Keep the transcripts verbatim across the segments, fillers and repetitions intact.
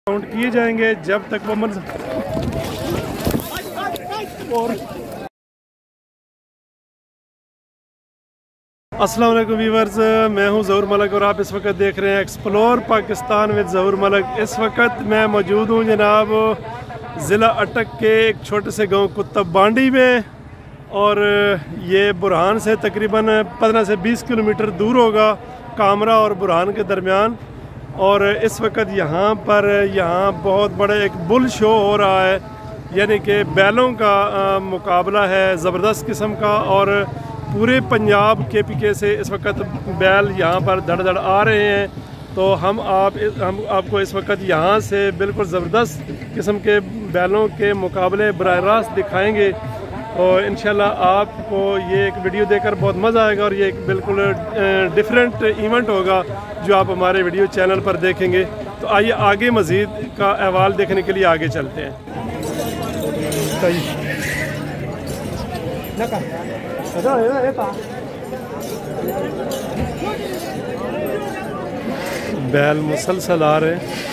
Count किए जाएंगे जब तक वो मन और अस्सलाम वालेकुम व्यूअर्स, मैं हूं ज़हूर मलिक और आप इस वक्त देख रहे हैं एक्सप्लोर पाकिस्तान विद ज़हूर मलिक। इस वक्त मैं मौजूद हूं जनाब ज़िला अटक के एक छोटे से गांव कुतुब बांडी में, और ये बुरहान से तकरीबन पंद्रह से बीस किलोमीटर दूर होगा, कामरा और बुरहान के दरमियान। और इस वक्त यहाँ पर यहाँ बहुत बड़ा एक बुल शो हो रहा है, यानी कि बैलों का आ, मुकाबला है ज़बरदस्त किस्म का। और पूरे पंजाब के पी के से इस वक्त बैल यहाँ पर धड़ धड़ आ रहे हैं। तो हम आप हम आपको इस वक्त यहाँ से बिल्कुल ज़बरदस्त किस्म के बैलों के मुकाबले बराह रास्त दिखाएँगे। और इंशाल्लाह आपको ये एक वीडियो देखकर बहुत मज़ा आएगा, और ये एक बिल्कुल डिफरेंट इवेंट होगा जो आप हमारे वीडियो चैनल पर देखेंगे। तो आइए आगे मज़ीद का अहवाल देखने के लिए आगे चलते हैं। बैल मुसलसल आ रहे हैं।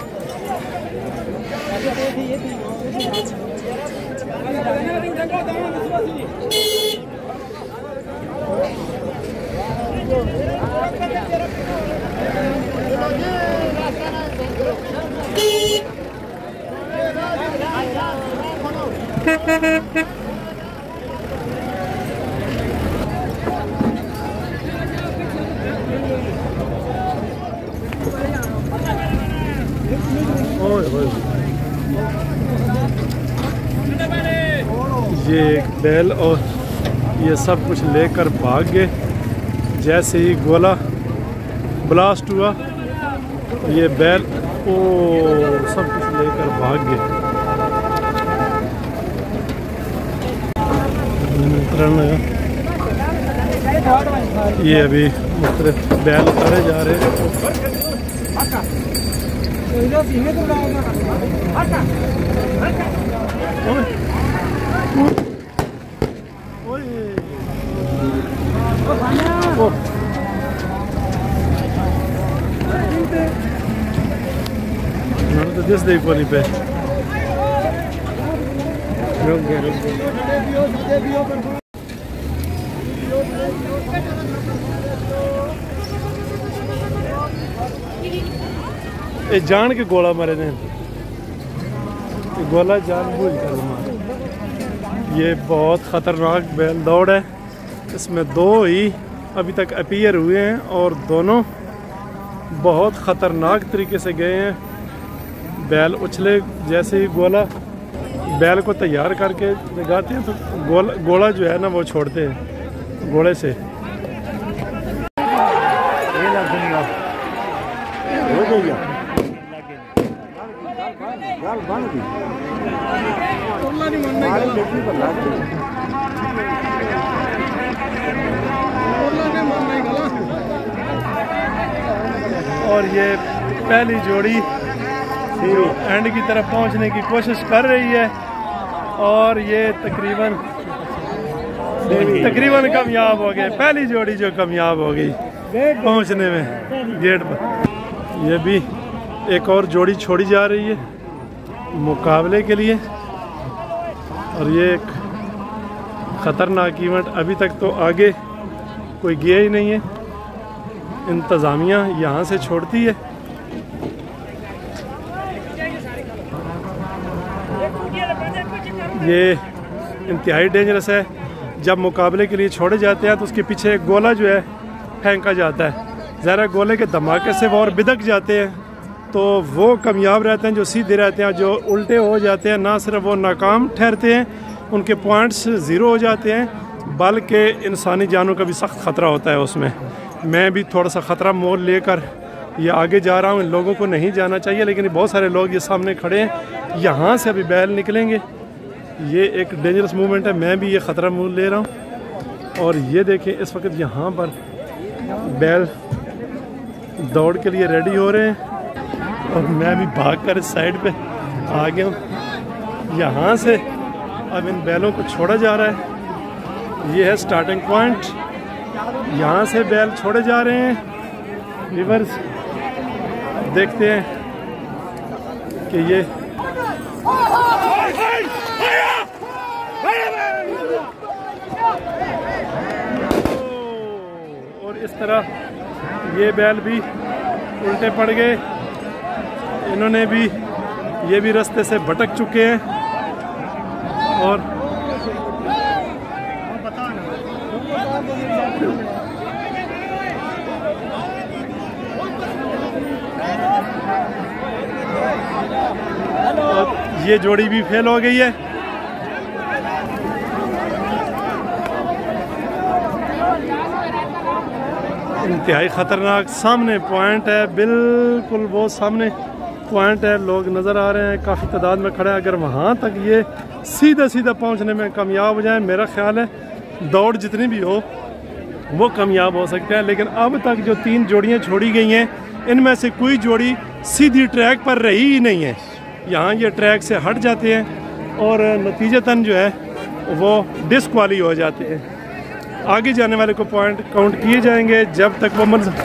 ये एक बैल और ये सब कुछ लेकर भाग गए। जैसे ही गोला ब्लास्ट हुआ ये बैल ओ सब कुछ लेकर भाग गए। ये अभी मुख्तलिफ बैल उतारे जा रहे हैं। तो जिस देख वाली पे ये जान के गोला मारे ने, गोला जान बूझ कर मारे। ये बहुत ख़तरनाक बैल दौड़ है। इसमें दो ही अभी तक अपीयर हुए हैं और दोनों बहुत ख़तरनाक तरीके से गए हैं। बैल उछले जैसे ही गोला बैल को तैयार करके लगाते हैं तो गोला गोला जो है ना वो छोड़ते हैं गोले से। और ये पहली जोड़ी जो एंड की तरफ पहुंचने की कोशिश कर रही है, और ये तकरीबन तकरीबन कामयाब हो गए। पहली जोड़ी जो कामयाब हो गई पहुंचने में गेट पर। ये भी एक और जोड़ी छोड़ी जा रही है मुकाबले के लिए, और ये एक ख़तरनाक इवेंट। अभी तक तो आगे कोई गया ही नहीं है, इंतज़ामिया यहाँ से छोड़ती है। ये इंतहाई डेंजरस है। जब मुकाबले के लिए छोड़े जाते हैं तो उसके पीछे एक गोला जो है फेंका जाता है। ज़रा गोले के धमाके से वो और बिदक जाते हैं, तो वो कामयाब रहते हैं। जो सीधे रहते हैं, जो उल्टे हो जाते हैं, ना सिर्फ वो नाकाम ठहरते हैं, उनके पॉइंट्स ज़ीरो हो जाते हैं, बल्कि इंसानी जानों का भी सख्त ख़तरा होता है उसमें। मैं भी थोड़ा सा ख़तरा मोल लेकर ये आगे जा रहा हूँ। इन लोगों को नहीं जाना चाहिए, लेकिन बहुत सारे लोग ये सामने खड़े हैं। यहाँ से अभी बैल निकलेंगे। ये एक डेंजरस मूवमेंट है, मैं भी ये ख़तरा मोल ले रहा हूँ। और ये देखें इस वक्त यहाँ पर बैल दौड़ के लिए रेडी हो रहे हैं, और मैं भी भाग कर इस साइड पे आ गया हूँ। यहाँ से अब इन बैलों को छोड़ा जा रहा है। ये है स्टार्टिंग पॉइंट, यहाँ से बैल छोड़े जा रहे हैं। व्यूअर्स देखते हैं कि ये और इस तरह ये बैल भी उल्टे पड़ गए, इन्होंने भी, ये भी रास्ते से भटक चुके हैं। और ये जोड़ी भी फेल हो गई है। इंतहाई ख़तरनाक सामने पॉइंट है, बिल्कुल वो सामने पॉइंट है, लोग नज़र आ रहे हैं, काफ़ी तादाद में खड़े हैं। अगर वहाँ तक ये सीधा सीधा पहुँचने में कामयाब हो जाए, मेरा ख्याल है दौड़ जितनी भी हो वो कामयाब हो सकते हैं। लेकिन अब तक जो तीन जोड़ियाँ छोड़ी गई हैं, इनमें से कोई जोड़ी सीधी ट्रैक पर रही ही नहीं है। यहाँ ये ट्रैक से हट जाते हैं और नतीजतन जो है वो डिस्क्वाली हो जाते हैं। आगे जाने वाले को पॉइंट काउंट किए जाएंगे जब तक वो मंजिल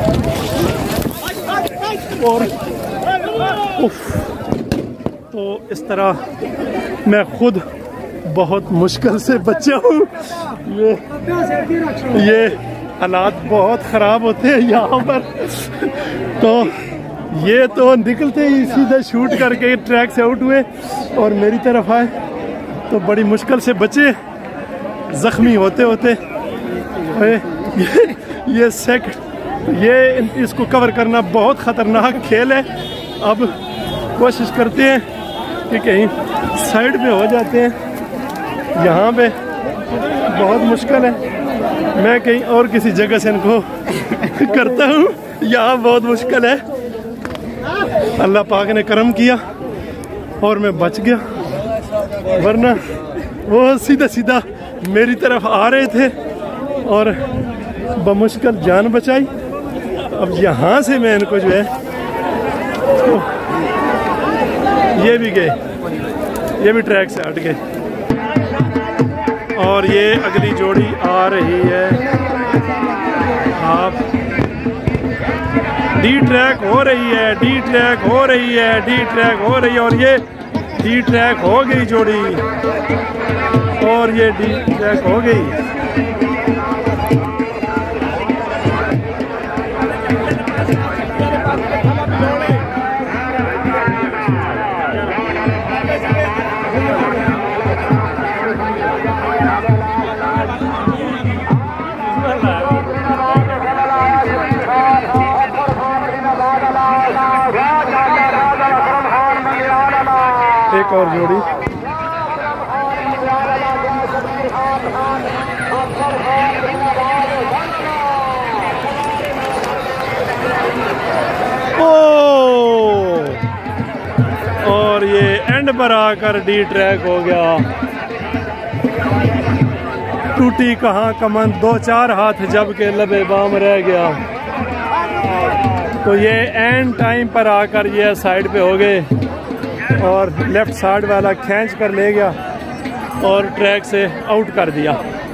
और उफ, तो इस तरह मैं खुद बहुत मुश्किल से बचा हूँ। ये ये हालात बहुत ख़राब होते हैं यहाँ पर। तो ये तो निकलते ही सीधे शूट करके ट्रैक से आउट हुए और मेरी तरफ आए तो बड़ी मुश्किल से बचे, ज़ख्मी होते होते। ये ये सेकंड ये इसको कवर करना बहुत ख़तरनाक खेल है। अब कोशिश करते हैं कि कहीं साइड पे हो जाते हैं, यहाँ पे बहुत मुश्किल है। मैं कहीं और किसी जगह से इनको करता हूँ, यहाँ बहुत मुश्किल है। अल्लाह पाक ने करम किया और मैं बच गया, वरना वो सीधा सीधा मेरी तरफ आ रहे थे और बमुश्किल जान बचाई। अब यहाँ से मैं इनको जो है तो ये भी गए, ये भी ट्रैक से हट गए और ये अगली जोड़ी आ रही है। आप डी ट्रैक हो रही है, डी ट्रैक हो रही है, डी ट्रैक हो रही है और ये डी ट्रैक हो गई जोड़ी और ये डी ट्रैक हो गई। एक और जोड़ी ओ और ये एंड पर आकर डी ट्रैक हो गया। टूटी कहाँ कमन, दो चार हाथ जब के लबे बाम रह गया। तो ये एंड टाइम पर आकर ये साइड पे हो गए और लेफ्ट साइड वाला खींच कर ले गया और ट्रैक से आउट कर दिया।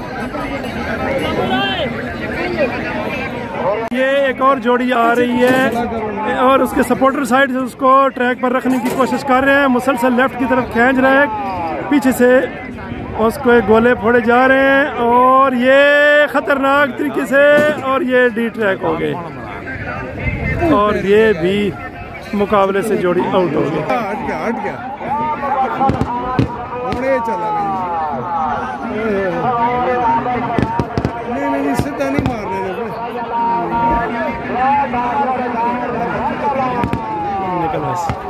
ये एक और जोड़ी आ रही है और उसके सपोर्टर साइड से उसको ट्रैक पर रखने की कोशिश कर रहे हैं, मुसलसल लेफ्ट की तरफ खींच रहे हैं, पीछे से उसको एक गोले फोड़े जा रहे हैं और ये खतरनाक तरीके से और ये डी ट्रैक हो गए और ये भी मुकाबले से जोड़ी आउट हो गई। हट गया हट गया चला नहीं नहीं सीधा नहीं मार रहे निकल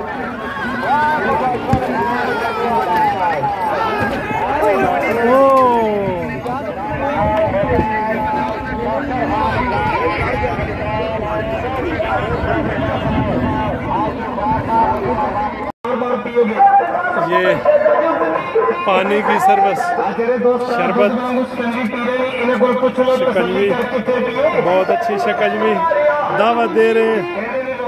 ये पानी की सर्विस, शरबत, शिकंजी, बहुत अच्छी शिकंजी दावत दे रहे हैं।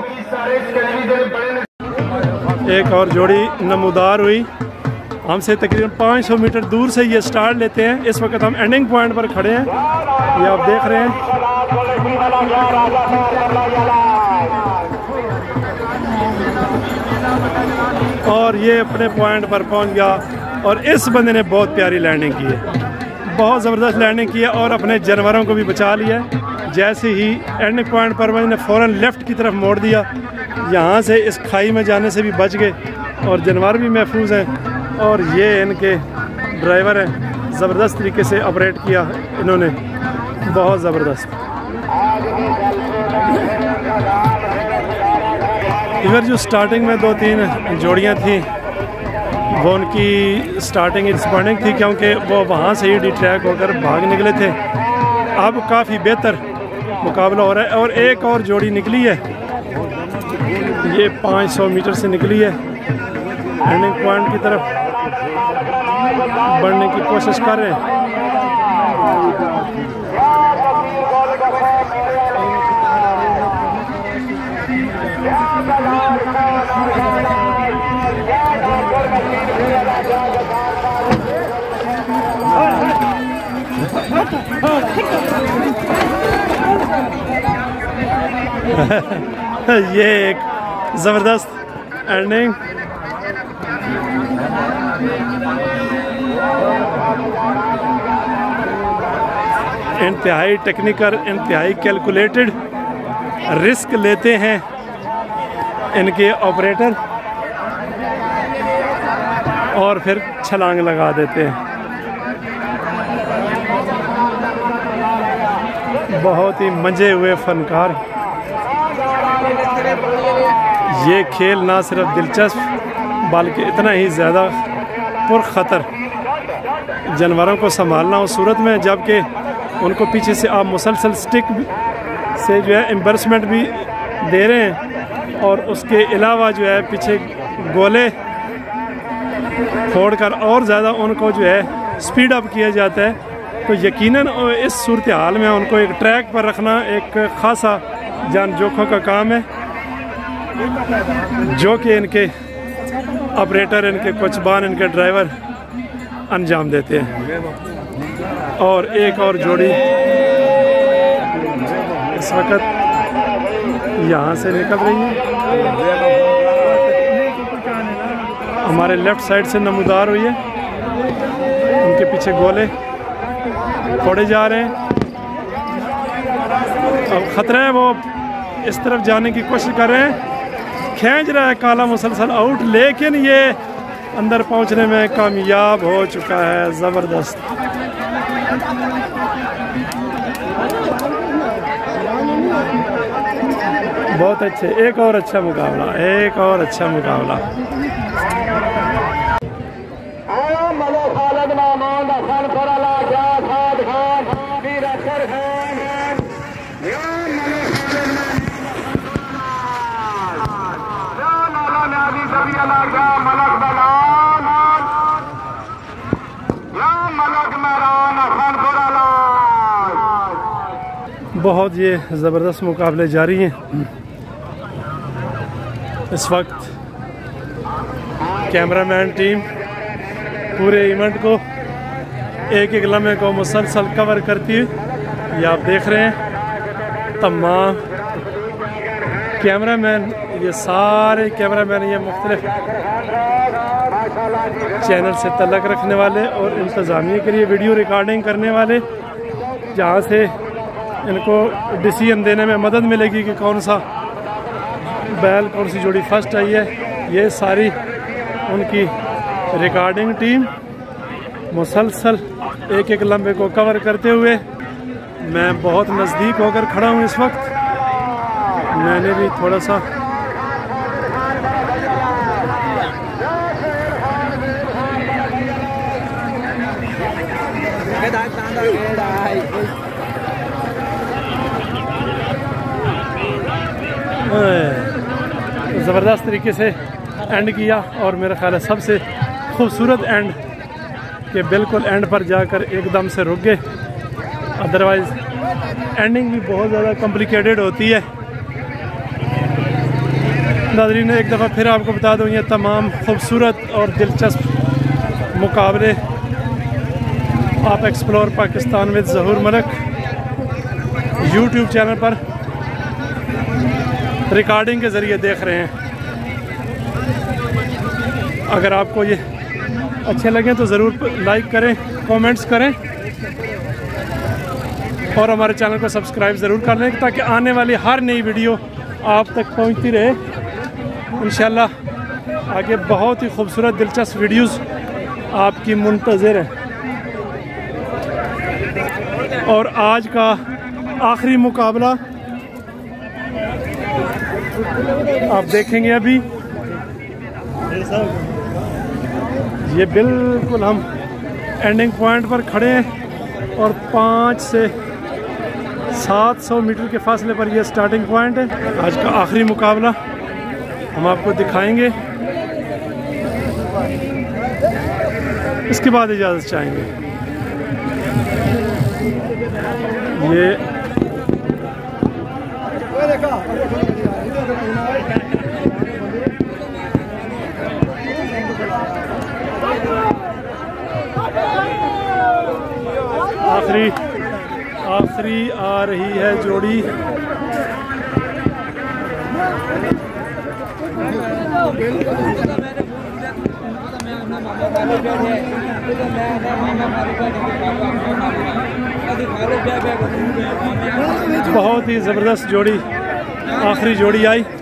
एक और जोड़ी नमूदार हुई, हमसे तकरीबन पाँच सौ मीटर दूर से ये स्टार्ट लेते हैं। इस वक्त हम एंडिंग पॉइंट पर खड़े हैं, ये आप देख रहे हैं। और ये अपने पॉइंट पर पहुंच गया और इस बंदे ने बहुत प्यारी लैंडिंग की है, बहुत ज़बरदस्त लैंडिंग की है और अपने जानवरों को भी बचा लिया है। जैसे ही एंडिंग पॉइंट पर मैंने फ़ौरन लेफ़्ट की तरफ मोड़ दिया, यहाँ से इस खाई में जाने से भी बच गए और जानवर भी महफूज हैं। और ये इनके ड्राइवर हैं, ज़बरदस्त तरीके से ऑपरेट किया इन्होंने, बहुत ज़बरदस्त। इधर जो स्टार्टिंग में दो तीन जोड़ियाँ थीं वो उनकी स्टार्टिंग डिसअपॉइंटिंग थी क्योंकि वो वहाँ से ही डिट्रैक होकर भाग निकले थे। अब काफ़ी बेहतर मुकाबला हो रहा है और एक और जोड़ी निकली है, ये पाँच सौ मीटर से निकली है, एंडिंग पॉइंट की तरफ बढ़ने की कोशिश कर रहे हैं। ये एक ज़बरदस्त एंडिंग। इंतहाई टेक्निकल, इंतहाई कैलकुलेटेड रिस्क लेते हैं इनके ऑपरेटर और फिर छलांग लगा देते हैं। बहुत ही मंजे हुए फनकार। ये खेल ना सिर्फ दिलचस्प बल्कि इतना ही ज़्यादा पुरख़तर जानवरों को संभालना उस सूरत में जबकि उनको पीछे से आप मुसलसल स्टिक से जो है एम्बर्समेंट भी दे रहे हैं और उसके अलावा जो है पीछे गोले फोड़कर और ज़्यादा उनको जो है स्पीड अप किया जाता है। तो यकीनन इस सूरत हाल में उनको एक ट्रैक पर रखना एक ख़ासा जान जोखों का काम है जो कि इनके ऑपरेटर, इनके कोचबान, इनके ड्राइवर अंजाम देते हैं। और एक और जोड़ी इस वक्त यहाँ से निकल रही है, हमारे लेफ़्ट साइड से नमूदार हुई है, उनके पीछे गोले फोड़े जा रहे हैं। अब ख़तरा है, वो इस तरफ जाने की कोशिश कर रहे हैं, खींच रहा है काला मुसलसल आउट, लेकिन ये अंदर पहुंचने में कामयाब हो चुका है। ज़बरदस्त। बहुत अच्छे, एक और अच्छा मुकाबला, एक और अच्छा मुकाबला। बहुत ये ज़बरदस्त मुकाबले जारी हैं। इस वक्त कैमरामैन टीम पूरे इवेंट को एक एक लम्हे को मुसलसल कवर करती हुई ये आप देख रहे हैं। तमाम कैमरामैन, ये सारे कैमरामैन ये मुख्तलिफ चैनल से तल्लुक़ रखने वाले और इंतज़ामिया के लिए वीडियो रिकॉर्डिंग करने वाले, जहाँ से इनको डिसीजन देने में मदद मिलेगी कि कौन सा बैल, कौन सी जोड़ी फर्स्ट आई है। ये सारी उनकी रिकॉर्डिंग टीम मुसलसल एक एक लम्हे को कवर करते हुए, मैं बहुत नज़दीक होकर खड़ा हूँ इस वक्त। मैंने भी थोड़ा सा ज़बरदस्त तरीके से एंड किया और मेरा ख्याल है सबसे खूबसूरत एंड के बिल्कुल एंड पर जाकर एकदम से रुक गए। अदरवाइज़ एंडिंग भी बहुत ज़्यादा कॉम्प्लिकेटेड होती है। नाज़रीन, एक दफ़ा फिर आपको बता दूँ, ये तमाम खूबसूरत और दिलचस्प मुकाबले आप explore Pakistan with Zahoor Malik YouTube channel पर रिकॉर्डिंग के ज़रिए देख रहे हैं। अगर आपको ये अच्छे लगें तो ज़रूर लाइक करें, कमेंट्स करें और हमारे चैनल को सब्सक्राइब ज़रूर कर लें ताकि आने वाली हर नई वीडियो आप तक पहुंचती रहे। इंशाल्लाह आगे बहुत ही खूबसूरत दिलचस्प वीडियोस आपकी मुंतज़िर है। और आज का आखिरी मुकाबला आप देखेंगे अभी। ये बिल्कुल हम एंडिंग पॉइंट पर खड़े हैं और पाँच से सात सौ मीटर के फासले पर यह स्टार्टिंग पॉइंट है। आज का आखिरी मुकाबला हम आपको दिखाएंगे, इसके बाद इजाज़त चाहेंगे। ये आखिरी आखिरी आ रही है जोड़ी। बहुत ही ज़बरदस्त जोड़ी, आखिरी जोड़ी आई।